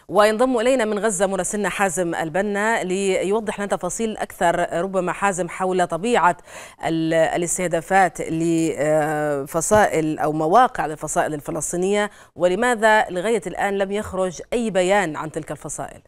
وينضم إلينا من غزة مراسلنا حازم البنا ليوضح لنا تفاصيل أكثر ربما حازم حول طبيعة الاستهدافات لفصائل أو مواقع للفصائل الفلسطينية، ولماذا لغاية الآن لم يخرج أي بيان عن تلك الفصائل.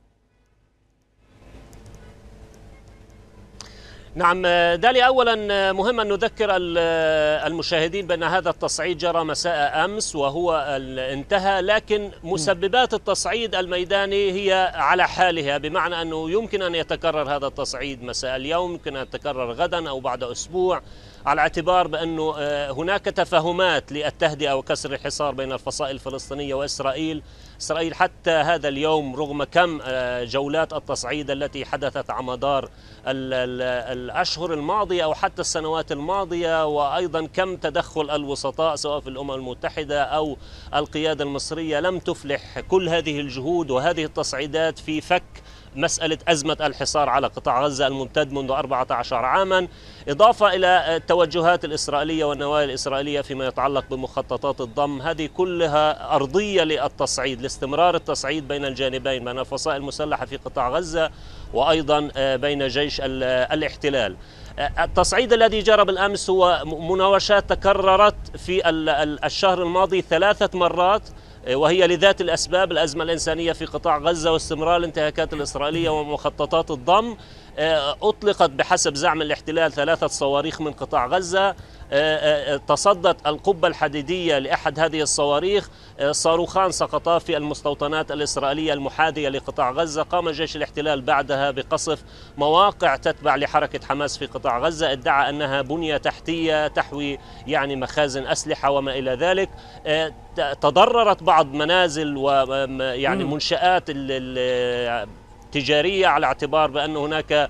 نعم دالي، أولا مهم أن نذكر المشاهدين بأن هذا التصعيد جرى مساء أمس وهو انتهى، لكن مسببات التصعيد الميداني هي على حالها، بمعنى أنه يمكن أن يتكرر هذا التصعيد مساء اليوم، يمكن أن يتكرر غدا أو بعد أسبوع، على اعتبار بأنه هناك تفاهمات للتهدئة وكسر الحصار بين الفصائل الفلسطينية وإسرائيل. إسرائيل حتى هذا اليوم رغم كم جولات التصعيد التي حدثت على مدار الأشهر الماضية أو حتى السنوات الماضية، وأيضا كم تدخل الوسطاء سواء في الأمم المتحدة أو القيادة المصرية، لم تفلح كل هذه الجهود وهذه التصعيدات في فك مسألة أزمة الحصار على قطاع غزة الممتد منذ 14 عاما، إضافة إلى التوجهات الإسرائيلية والنوايا الإسرائيلية فيما يتعلق بمخططات الضم. هذه كلها أرضية للتصعيد، لاستمرار التصعيد بين الجانبين، بين الفصائل المسلحة في قطاع غزة وأيضا بين جيش الاحتلال. التصعيد الذي جرى بالأمس هو مناوشات تكررت في الشهر الماضي 3 مرات، وهي لذات الأسباب: الأزمة الإنسانية في قطاع غزة واستمرار الانتهاكات الإسرائيلية ومخططات الضم. أطلقت بحسب زعم الاحتلال 3 صواريخ من قطاع غزة. تصدت القبة الحديدية لأحد هذه الصواريخ، صاروخان سقطا في المستوطنات الإسرائيلية المحاذية لقطاع غزة. قام جيش الاحتلال بعدها بقصف مواقع تتبع لحركة حماس في قطاع غزة، ادعى أنها بنية تحتية تحوي مخازن أسلحة وما إلى ذلك. تضررت بعض منازل ويعني منشآت تجارية، على اعتبار بأن هناك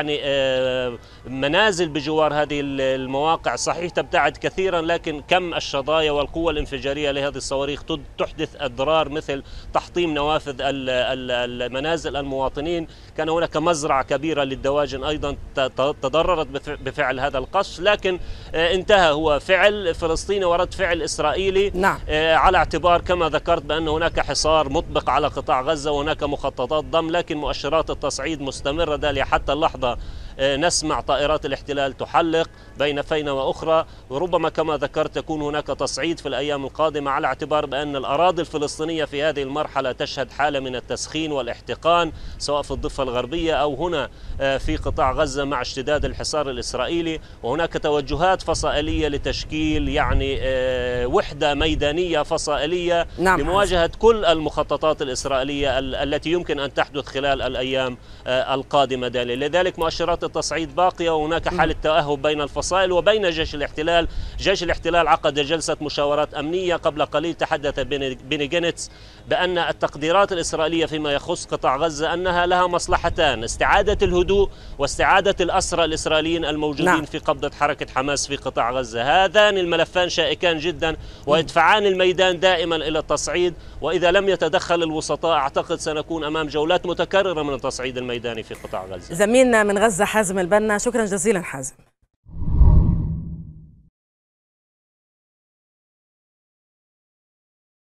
منازل بجوار هذه المواقع صحيح تبتعد كثيرا، لكن كم الشظايا والقوة الانفجارية لهذه الصواريخ تحدث أضرار مثل تحطيم نوافذ المنازل المواطنين. كان هناك مزرعة كبيرة للدواجن أيضا تضررت بفعل هذا القصف، لكن انتهى هو فعل فلسطيني ورد فعل إسرائيلي. نعم. على اعتبار كما ذكرت بأن هناك حصار مطبق على قطاع غزة وهناك مخططات ضم، لكن مؤشرات التصعيد مستمرة داليا حتى اللحظة. نسمع طائرات الاحتلال تحلق بين فينة وأخرى، وربما كما ذكرت تكون هناك تصعيد في الأيام القادمة، على اعتبار بأن الأراضي الفلسطينية في هذه المرحلة تشهد حالة من التسخين والاحتقان، سواء في الضفة الغربية أو هنا في قطاع غزة مع اشتداد الحصار الإسرائيلي. وهناك توجهات فصائلية لتشكيل وحدة ميدانية فصائلية لمواجهة كل المخططات الإسرائيلية التي يمكن أن تحدث خلال الأيام القادمة داليا. لذلك مؤشرات التصعيد باقية، وهناك حالة تأهب بين الفصائل وبين جيش الاحتلال. جيش الاحتلال عقد جلسة مشاورات أمنية قبل قليل، تحدث بيني جانتس بأن التقديرات الإسرائيلية فيما يخص قطاع غزة أنها لها مصلحتان: استعادة الهدوء واستعادة الأسرى الإسرائيليين الموجودين في قبضة حركة حماس في قطاع غزة. هذان الملفان شائكان جدا ويدفعان الميدان دائما إلى التصعيد، وإذا لم يتدخل الوسطاء أعتقد سنكون أمام جولات متكررة من التصعيد الميداني في قطاع غزة. زميلنا من غزة حازم البنا، شكرا جزيلا حازم.